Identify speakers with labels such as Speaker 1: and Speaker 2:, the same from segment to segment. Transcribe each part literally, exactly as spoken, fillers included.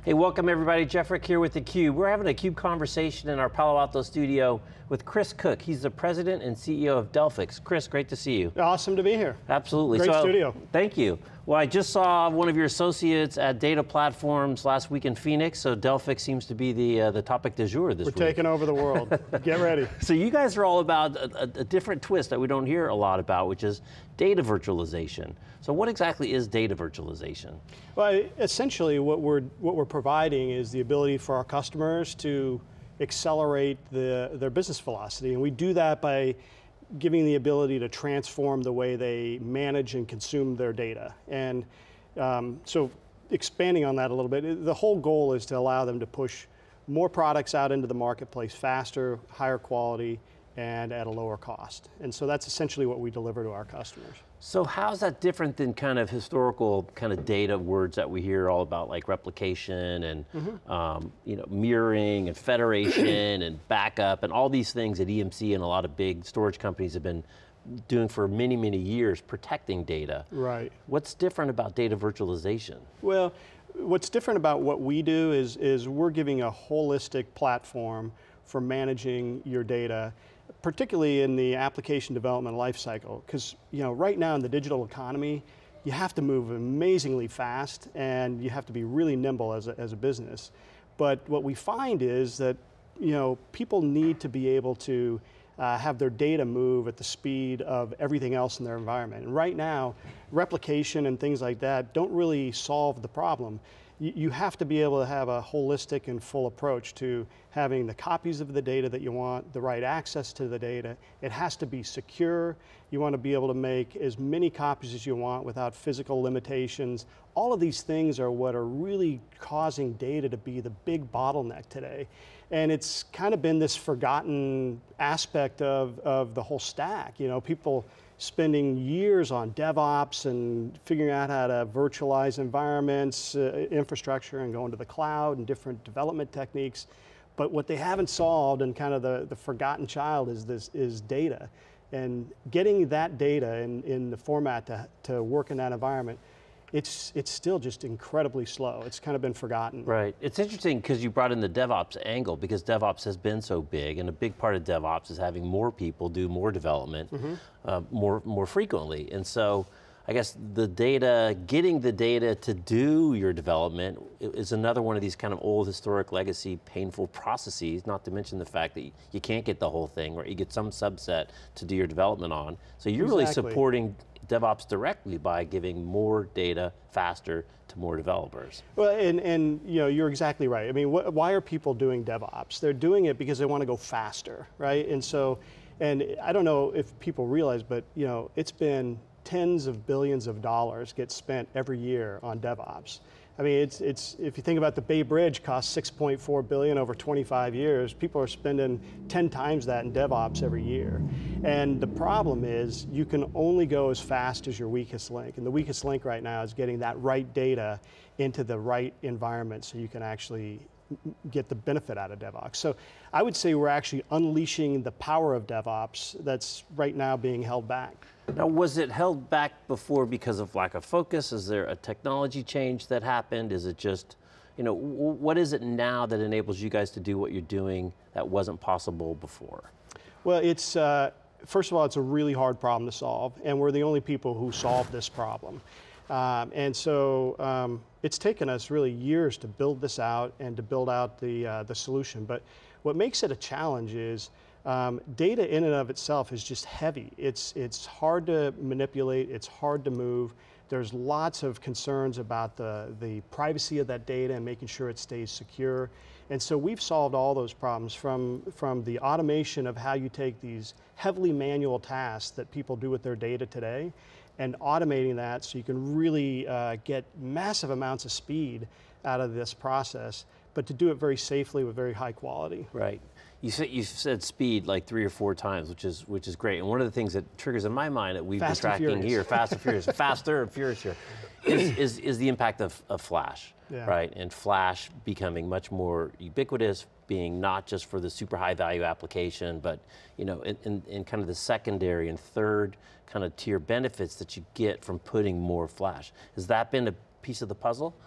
Speaker 1: Hey, welcome everybody. Jeff Rick here with theCUBE. We're having a CUBE conversation in our Palo Alto studio with Chris Cook. He's the president and C E O of Delphix. Chris, great to see you.
Speaker 2: Awesome to be here.
Speaker 1: Absolutely.
Speaker 2: Great
Speaker 1: so,
Speaker 2: studio.
Speaker 1: Thank you. Well, I just saw one of your associates at Data Platforms last week in Phoenix, so Delphix seems to be the uh, the topic du jour this
Speaker 2: We're
Speaker 1: week.
Speaker 2: We're taking over the world. Get ready.
Speaker 1: So you guys are all about a, a different twist that we don't hear a lot about, which is data virtualization. So what exactly is data virtualization?
Speaker 2: Well, essentially what we're, what we're providing is the ability for our customers to accelerate the, their business velocity, and we do that by giving the ability to transform the way they manage and consume their data. And um, so expanding on that a little bit, the whole goal is to allow them to push more products out into the marketplace faster, higher quality, and at a lower cost. And so that's essentially what we deliver to our customers.
Speaker 1: So how's that different than kind of historical kind of data words that we hear all about, like replication and mm-hmm. um, you know, mirroring and federation and backup and all these things that E M C and a lot of big storage companies have been doing for many, many years, protecting data.
Speaker 2: Right.
Speaker 1: What's different about data virtualization?
Speaker 2: Well, what's different about what we do is, is we're giving a holistic platform for managing your data, particularly in the application development lifecycle. Because you know, right now in the digital economy, you have to move amazingly fast and you have to be really nimble as a, as a business. But what we find is that you know, people need to be able to uh, have their data move at the speed of everything else in their environment. And right now, replication and things like that don't really solve the problem. You have to be able to have a holistic and full approach to having the copies of the data that you want, the right access to the data. It has to be secure. You want to be able to make as many copies as you want without physical limitations. All of these things are what are really causing data to be the big bottleneck today. And it's kind of been this forgotten aspect of, of the whole stack. You know, people spending years on DevOps and figuring out how to virtualize environments, uh, infrastructure, and going to the cloud and different development techniques. But what they haven't solved, and kind of the, the forgotten child, is this is data. And getting that data in, in the format to, to work in that environment, it's, it's still just incredibly slow. It's kind of been forgotten.
Speaker 1: Right. It's interesting because you brought in the DevOps angle, because DevOps has been so big, and a big part of DevOps is having more people do more development mm-hmm. uh, more, more frequently. And so I guess the data, getting the data to do your development is another one of these kind of old historic legacy painful processes, not to mention the fact that you can't get the whole thing, right? You get some subset to do your development on. So you're
Speaker 2: Exactly.
Speaker 1: really supporting DevOps directly by giving more data faster to more developers.
Speaker 2: Well, and, and you know, you're exactly right. I mean, wh why are people doing DevOps? They're doing it because they want to go faster, right? And so, and I don't know if people realize, but you know, it's been tens of billions of dollars get spent every year on DevOps. I mean, it's, it's, if you think about the Bay Bridge cost six point four billion dollars over twenty-five years, people are spending ten times that in DevOps every year. And the problem is, you can only go as fast as your weakest link. And the weakest link right now is getting that right data into the right environment so you can actually get the benefit out of DevOps. So I would say we're actually unleashing the power of DevOps that's right now being held back.
Speaker 1: Now, was it held back before because of lack of focus? Is there a technology change that happened? Is it just, you know, what is it now that enables you guys to do what you're doing that wasn't possible before?
Speaker 2: Well, it's, uh, first of all, it's a really hard problem to solve, and we're the only people who solve this problem. Um, and so um, it's taken us really years to build this out and to build out the, uh, the solution. But what makes it a challenge is um, data in and of itself is just heavy. It's, it's hard to manipulate, it's hard to move. There's lots of concerns about the, the privacy of that data and making sure it stays secure. And so we've solved all those problems, from, from the automation of how you take these heavily manual tasks that people do with their data today, and automating that so you can really uh, get massive amounts of speed out of this process, but to do it very safely with very high quality.
Speaker 1: Right. You said, you said speed like three or four times, which is, which is great. And one of the things that triggers in my mind that we've
Speaker 2: Fast
Speaker 1: been tracking here, fast and furious, faster and furious here, is, is, is the impact of, of Flash, yeah. right? And Flash becoming much more ubiquitous, being not just for the super high value application, but you know, in, in, in kind of the secondary and third kind of tier benefits that you get from putting more Flash. Has that been a piece of the puzzle?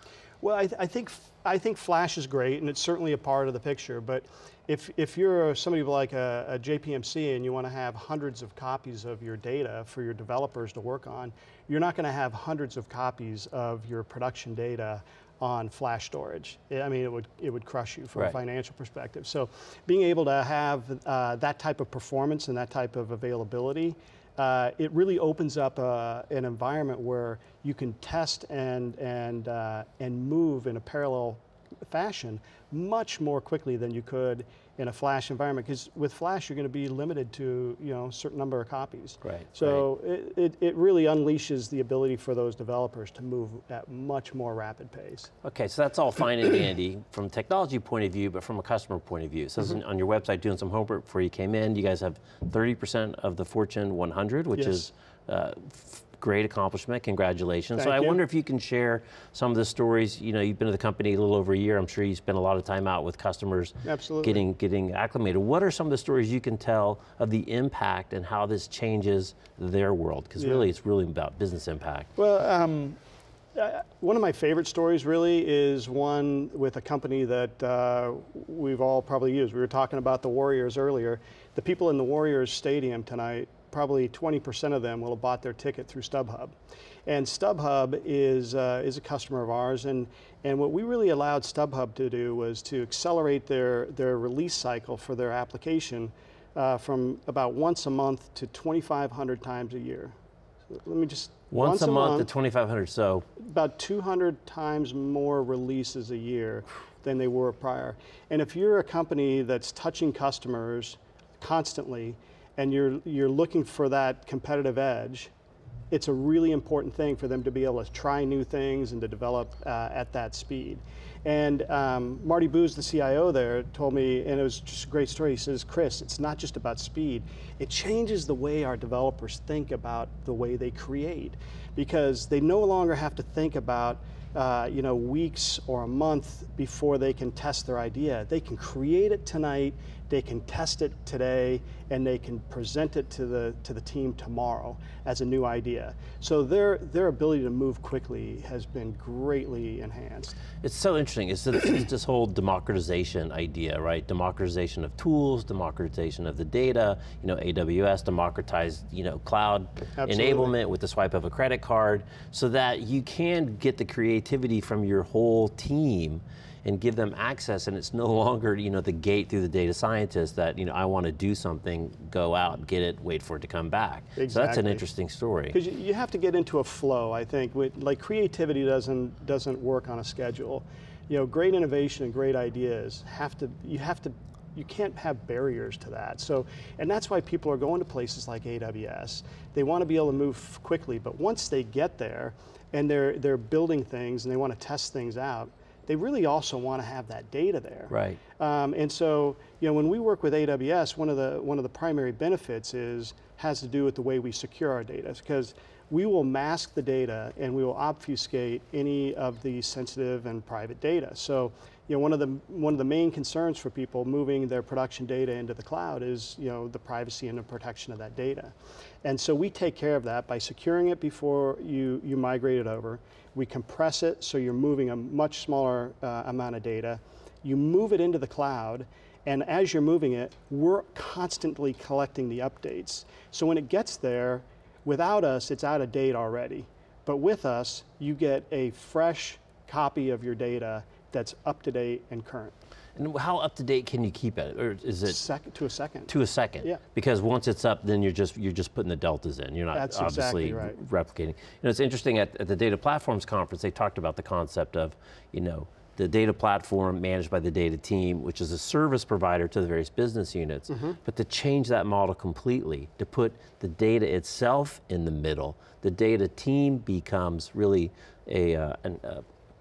Speaker 2: Well, I, th I think I think Flash is great, and it's certainly a part of the picture. But if if you're somebody like a, a J P M C and you want to have hundreds of copies of your data for your developers to work on, you're not going to have hundreds of copies of your production data on flash storage. I mean, it would it would crush you from right. a financial perspective. So, being able to have uh, that type of performance and that type of availability, uh, it really opens up uh, an environment where you can test and and uh, and move in a parallel fashion much more quickly than you could in a Flash environment, because with Flash you're going to be limited to, you know, a certain number of copies.
Speaker 1: Right.
Speaker 2: So
Speaker 1: right.
Speaker 2: It, it, it really unleashes the ability for those developers to move at much more rapid pace.
Speaker 1: Okay, so that's all fine and dandy from a technology point of view, but from a customer point of view. So mm-hmm. on your website, doing some homework before you came in, you guys have thirty percent of the Fortune one hundred, which
Speaker 2: yes.
Speaker 1: is uh, great accomplishment, congratulations.
Speaker 2: Thank
Speaker 1: so I
Speaker 2: you.
Speaker 1: wonder if you can share some of the stories. You know, you've been at the company a little over a year. I'm sure you spent a lot of time out with customers.
Speaker 2: Absolutely.
Speaker 1: getting getting acclimated. What are some of the stories you can tell of the impact and how this changes their world? Because yeah. really, it's really about business impact.
Speaker 2: Well, um, uh, one of my favorite stories really is one with a company that uh, we've all probably used. We were talking about the Warriors earlier. The people in the Warriors Stadium tonight, probably twenty percent of them will have bought their ticket through StubHub. And StubHub is, uh, is a customer of ours, and, and what we really allowed StubHub to do was to accelerate their, their release cycle for their application uh, from about once a month to twenty-five hundred times a year. So let me just,
Speaker 1: once, once a, a month, month to twenty-five hundred, so?
Speaker 2: About two hundred times more releases a year than they were prior. And if you're a company that's touching customers constantly, and you're, you're looking for that competitive edge, it's a really important thing for them to be able to try new things and to develop uh, at that speed. And um, Marty Booz, the C I O there, told me, and it was just a great story, he says, Chris, it's not just about speed, it changes the way our developers think about the way they create, because they no longer have to think about Uh, you know, weeks or a month before they can test their idea. They can create it tonight, they can test it today, and they can present it to the to the team tomorrow as a new idea. So their their ability to move quickly has been greatly enhanced.
Speaker 1: It's so interesting. It's this, it's this whole democratization idea, right? Democratization of tools, democratization of the data. You know, A W S democratized, you know, cloud Absolutely. enablement with the swipe of a credit card, so that you can get the creativity from your whole team and give them access, and it's no longer, you know, the gate through the data scientist that, you know, I want to do something, go out, get it, wait for it to come back.
Speaker 2: Exactly.
Speaker 1: So that's an interesting story.
Speaker 2: Because you, you have to get into a flow, I think. With, like, creativity doesn't doesn't work on a schedule. You know, great innovation and great ideas have to, you have to, you can't have barriers to that. So, and that's why people are going to places like A W S. They want to be able to move quickly, but once they get there and they're, they're building things and they want to test things out, they really also want to have that data there.
Speaker 1: Right.
Speaker 2: Um, and so, you know, when we work with A W S, one of the one of the primary benefits is has to do with the way we secure our data, because we will mask the data and we will obfuscate any of the sensitive and private data. So, you know, one of the one of the main concerns for people moving their production data into the cloud is, you know, the privacy and the protection of that data. And so we take care of that by securing it before you you migrate it over. We compress it so you're moving a much smaller uh, amount of data. You move it into the cloud, and as you're moving it, we're constantly collecting the updates. So when it gets there, without us, it's out of date already. But with us, you get a fresh copy of your data that's up to date and current.
Speaker 1: And how up to date can you keep it, or is it
Speaker 2: second to a second?
Speaker 1: To a second.
Speaker 2: Yeah.
Speaker 1: Because once it's up, then you're just you're just putting the deltas in. You're not
Speaker 2: That's
Speaker 1: obviously
Speaker 2: exactly right.
Speaker 1: replicating. You know, it's interesting at, at the Data Platforms Conference, they talked about the concept of, you know, the data platform managed by the data team, which is a service provider to the various business units, mm-hmm. but to change that model completely, to put the data itself in the middle. The data team becomes really a uh, an, uh,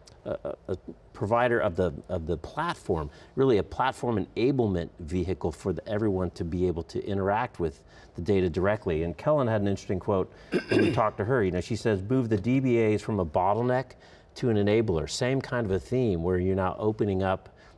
Speaker 1: A, a provider of the of the platform, really a platform enablement vehicle for the, everyone to be able to interact with the data directly. And Kellen had an interesting quote when we talked to her. You know, she says, move the D B As from a bottleneck to an enabler. Same kind of a theme where you're now opening up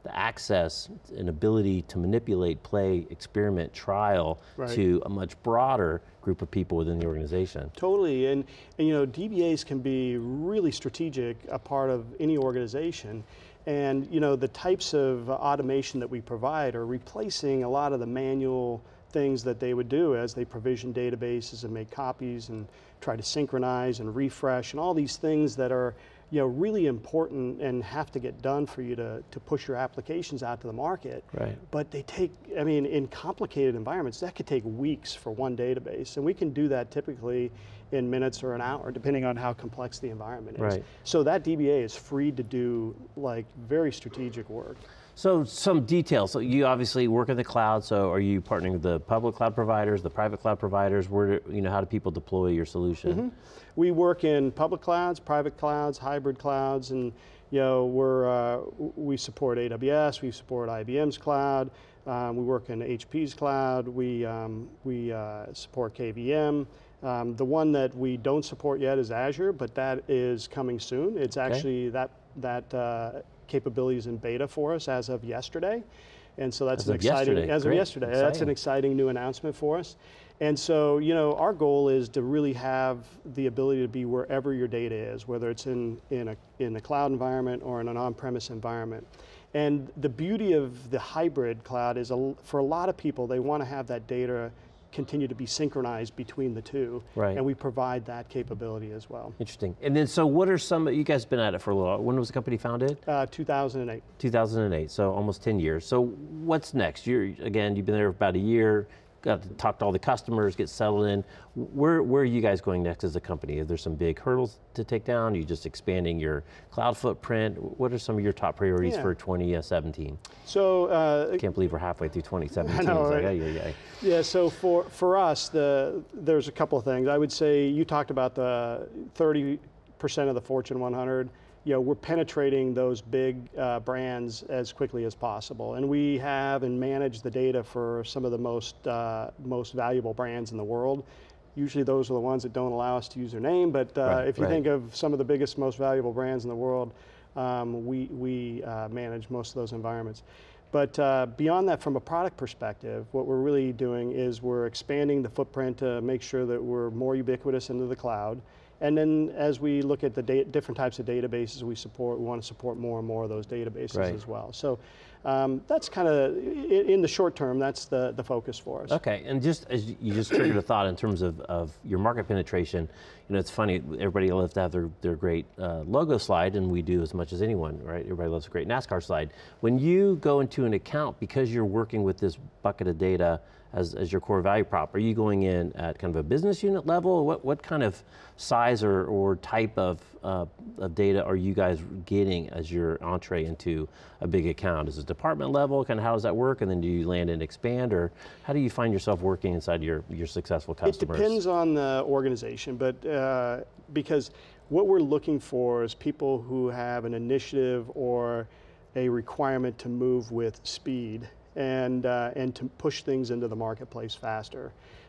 Speaker 1: the access and ability to manipulate, play, experiment, trial
Speaker 2: Right.
Speaker 1: to a much broader group of people within the organization.
Speaker 2: Totally, and, and you know, D B As can be really strategic, a part of any organization. And you know, the types of automation that we provide are replacing a lot of the manual things that they would do as they provision databases and make copies and try to synchronize and refresh and all these things that are, you know, really important and have to get done for you to, to push your applications out to the market.
Speaker 1: Right.
Speaker 2: But they take, I mean, in complicated environments, that could take weeks for one database. And we can do that typically in minutes or an hour, depending on how complex the environment is.
Speaker 1: Right.
Speaker 2: So that D B A is free to do like very strategic work.
Speaker 1: So some details. So you obviously work in the cloud. So are you partnering with the public cloud providers, the private cloud providers? Where do, you know, how do people deploy your solution?
Speaker 2: Mm-hmm. We work in public clouds, private clouds, hybrid clouds, and you know, we're uh, we support A W S, we support I B M's cloud, um, we work in H P's cloud, we um, we uh, support K V M. Um, the one that we don't support yet is Azure, but that is coming soon. It's actually okay. that that. Uh, capabilities in beta for us as of yesterday. And so that's
Speaker 1: as
Speaker 2: an
Speaker 1: of
Speaker 2: exciting,
Speaker 1: yesterday.
Speaker 2: as
Speaker 1: Great.
Speaker 2: of yesterday,
Speaker 1: Exciting.
Speaker 2: That's an exciting new announcement for us. And so, you know, our goal is to really have the ability to be wherever your data is, whether it's in, in, a, in a cloud environment or in an on-premise environment. And the beauty of the hybrid cloud is, a, for a lot of people, they want to have that data continue to be synchronized between the two,
Speaker 1: right.
Speaker 2: and we provide that capability as well.
Speaker 1: Interesting. And then, so what are some, you guys have been at it for a little while. When was the company founded?
Speaker 2: Uh, two thousand eight.
Speaker 1: two thousand eight, so almost ten years. So what's next? You're, again, you've been there for about a year, got to talk to all the customers, get settled in. Where, where are you guys going next as a company? Are there some big hurdles to take down? Are you just expanding your cloud footprint? What are some of your top priorities yeah. for twenty seventeen?
Speaker 2: So, uh,
Speaker 1: I can't believe we're halfway through twenty seventeen.
Speaker 2: I know,
Speaker 1: it's
Speaker 2: right?
Speaker 1: like, ay, ay, ay.
Speaker 2: Yeah, so for, for us, the, there's a couple of things. I would say you talked about the thirty percent of the Fortune one hundred. You know, we're penetrating those big uh, brands as quickly as possible. And we have and manage the data for some of the most, uh, most valuable brands in the world. Usually those are the ones that don't allow us to use their name, but uh,
Speaker 1: right,
Speaker 2: if you
Speaker 1: right.
Speaker 2: think of some of the biggest, most valuable brands in the world, um, we, we uh, manage most of those environments. But uh, beyond that, from a product perspective, what we're really doing is we're expanding the footprint to make sure that we're more ubiquitous into the cloud. And then as we look at the different types of databases we support, we want to support more and more of those databases right. as well. So um, that's kind of, in the short term, that's the, the focus for us.
Speaker 1: Okay, and just as you just triggered a thought in terms of, of your market penetration, you know, it's funny, everybody loves to have their, their great uh, logo slide, and we do as much as anyone, right? Everybody loves a great NASCAR slide. When you go into an account, because you're working with this bucket of data as, as your core value prop, are you going in at kind of a business unit level? What, what kind of size or, or type of, uh, of data are you guys getting as your entree into a big account? Is it department level? Kind of how does that work? And then do you land and expand, or how do you find yourself working inside your, your successful customers?
Speaker 2: It depends on the organization, but uh, because what we're looking for is people who have an initiative or a requirement to move with speed and, uh, and to push things into the marketplace faster.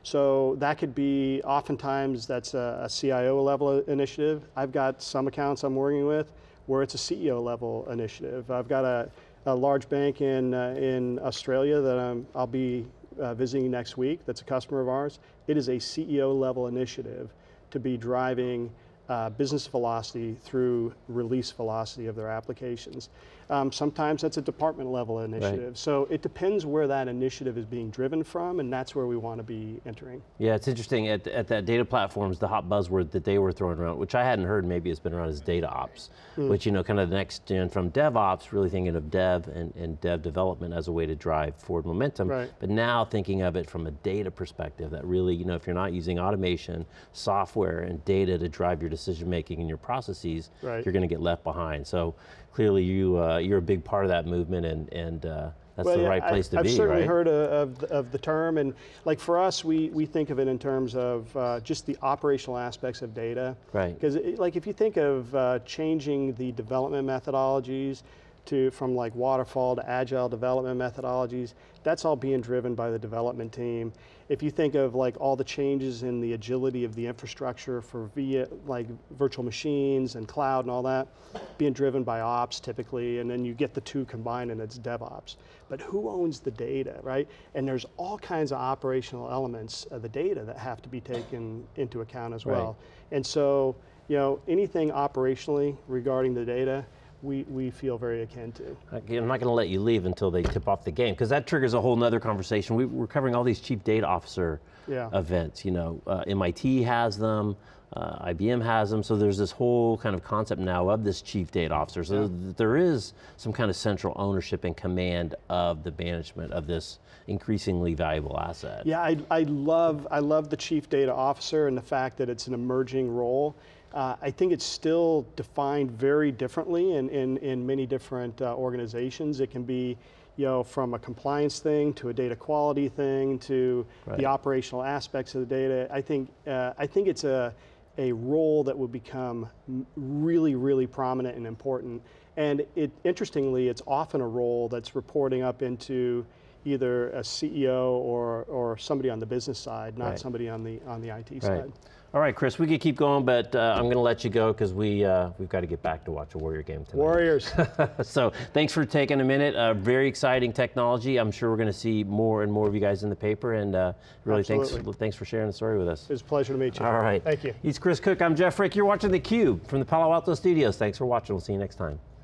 Speaker 2: So that could be, oftentimes that's a, a C I O level initiative. I've got some accounts I'm working with where it's a C E O level initiative. I've got a, a large bank in, uh, in Australia that I'm, I'll be uh, visiting next week that's a customer of ours. It is a C E O level initiative to be driving uh, business velocity through release velocity of their applications. Um, sometimes that's a department level initiative. Right. So it depends where that initiative is being driven from, and that's where we want to be entering.
Speaker 1: Yeah, it's interesting, at, at that data platforms, the hot buzzword that they were throwing around, which I hadn't heard, maybe it's been around, is data ops, mm. which, you know, kind of the next gen from DevOps, really thinking of dev and, and dev development as a way to drive forward momentum,
Speaker 2: right.
Speaker 1: but now thinking of it from a data perspective, that really, you know, if you're not using automation, software, and data to drive your decision making and your processes, right. you're going to get left behind. So clearly you, uh, you're a big part of that movement, and, and uh, that's
Speaker 2: well,
Speaker 1: the
Speaker 2: yeah,
Speaker 1: right place
Speaker 2: I,
Speaker 1: to
Speaker 2: I've
Speaker 1: be, right?
Speaker 2: I've certainly heard of, of the term, and like for us, we, we think of it in terms of uh, just the operational aspects of data.
Speaker 1: Right.
Speaker 2: Because like if you think of uh, changing the development methodologies to from like waterfall to agile development methodologies, that's all being driven by the development team. If you think of like all the changes in the agility of the infrastructure for via like virtual machines and cloud and all that, being driven by ops typically, and then you get the two combined and it's DevOps. But who owns the data, right? And there's all kinds of operational elements of the data that have to be taken into account as well. Right. And so, you know, anything operationally regarding the data, we, we feel very akin to.
Speaker 1: Okay, I'm not going to let you leave until they tip off the game, because that triggers a whole nother conversation. We, we're covering all these chief data officer yeah. events. You know, uh, M I T has them, uh, I B M has them, so there's this whole kind of concept now of this chief data officer. So yeah. th there is some kind of central ownership and command of the management of this increasingly valuable asset.
Speaker 2: Yeah, I, I, love, I love the chief data officer and the fact that it's an emerging role. Uh, I think it's still defined very differently in, in, in many different uh, organizations. It can be, you know, from a compliance thing to a data quality thing to right. the operational aspects of the data. I think, uh, I think it's a, a role that will become really, really prominent and important. And it, interestingly, it's often a role that's reporting up into either a C E O or, or somebody on the business side, not right. somebody on the, on the I T right. side.
Speaker 1: All right, Chris, we could keep going, but uh, I'm going to let you go because we, uh, we've got to get back to watch a Warrior game tonight.
Speaker 2: Warriors.
Speaker 1: So thanks for taking a minute. Uh, very exciting technology. I'm sure we're going to see more and more of you guys in the paper, and uh, really thanks, thanks for sharing the story with us.
Speaker 2: It was a pleasure to meet you.
Speaker 1: All right.
Speaker 2: Thank you.
Speaker 1: He's Chris Cook. I'm Jeff Frick. You're watching theCUBE from the Palo Alto studios. Thanks for watching. We'll see you next time.